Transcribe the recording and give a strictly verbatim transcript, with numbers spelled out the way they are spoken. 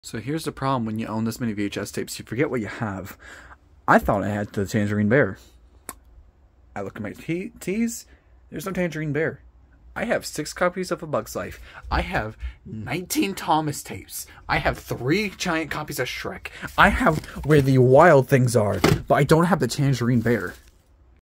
So here's the problem when you own this many V H S tapes. You forget what you have. I thought I had the Tangerine Bear. I look at my t tees. There's no Tangerine Bear. I have six copies of A Bug's Life. I have nineteen Thomas tapes. I have three giant copies of Shrek. I have Where the Wild Things Are, but I don't have the Tangerine Bear.